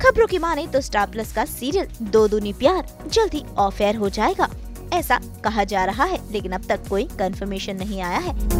खबरों की माने तो स्टार प्लस का सीरियल दो दूनी प्यार जल्द ही ऑफ एयर हो जाएगा, ऐसा कहा जा रहा है, लेकिन अब तक कोई कंफर्मेशन नहीं आया है।